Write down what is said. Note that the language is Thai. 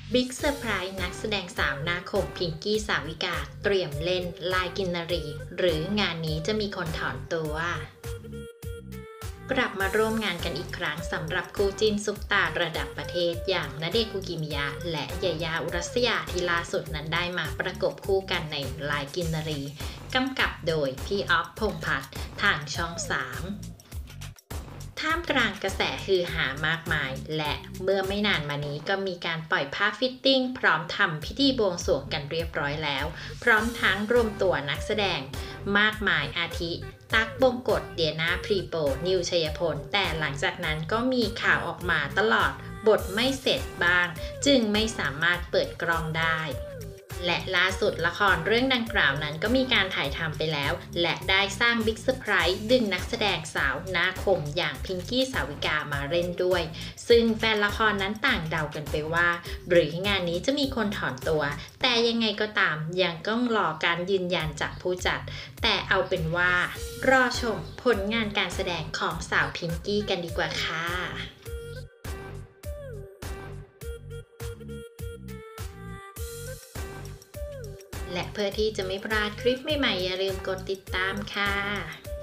บิ๊กเซอร์ไพรส์นักแสดงสาวหน้าคมพิงกี้สาวิกาเตรียมเล่นลายกินนรีหรืองานนี้จะมีคนถอนตัวกลับมาร่วมงานกันอีกครั้งสำหรับคู่จิ้นซุปตาระดับประเทศอย่างณเดชน์คุกิมิยะและยายาอุรัสยาที่ล่าสุดนั้นได้มาประกบคู่กันในลายกินนรีกำกับโดยพี่อ๊อฟพงษ์พัฒน์ทางช่อง3 ท่ามกลางกระแสฮือหามากมายและเมื่อไม่นานมานี้ก็มีการปล่อยภาพฟิตติ้งพร้อมทำพิธีบวงสรวงกันเรียบร้อยแล้วพร้อมทั้งรวมตัวนักแสดงมากมายอาทิ ตั๊กบงกฎเดียนาพรีโปนิวชัยพลแต่หลังจากนั้นก็มีข่าวออกมาตลอดบทไม่เสร็จบ้างจึงไม่สามารถเปิดกล้องได้และล่าสุดละครเรื่องดังกล่าวนั้นก็มีการถ่ายทำไปแล้วและได้สร้างบิ๊กเซอร์ไพรส์ดึงนักแสดงสาวหน้าคมอย่างพิงกี้สาวิกามาเล่นด้วยซึ่งแฟนละครนั้นต่างเดากันไปว่าหรืองานนี้จะมีคนถอนตัวแต่ยังไงก็ตามยังต้องรอการยืนยันจากผู้จัดแต่เอาเป็นว่ารอชมผลงานการแสดงของสาวพิงกี้กันดีกว่าค่ะและเพื่อที่จะไม่พลาดคลิปใหม่ๆอย่าลืมกดติดตามค่ะ